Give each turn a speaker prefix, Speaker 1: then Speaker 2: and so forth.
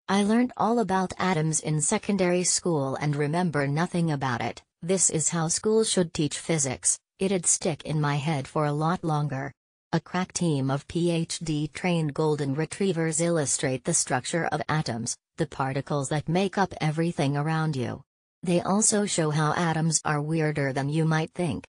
Speaker 1: I learned all about atoms in secondary school and remember nothing about it. This is how school should teach physics. It'd stick in my head for a lot longer. A crack team of PhD-trained golden retrievers illustrate the structure of atoms, the particles that make up everything around you. They also show how atoms are weirder than you might think.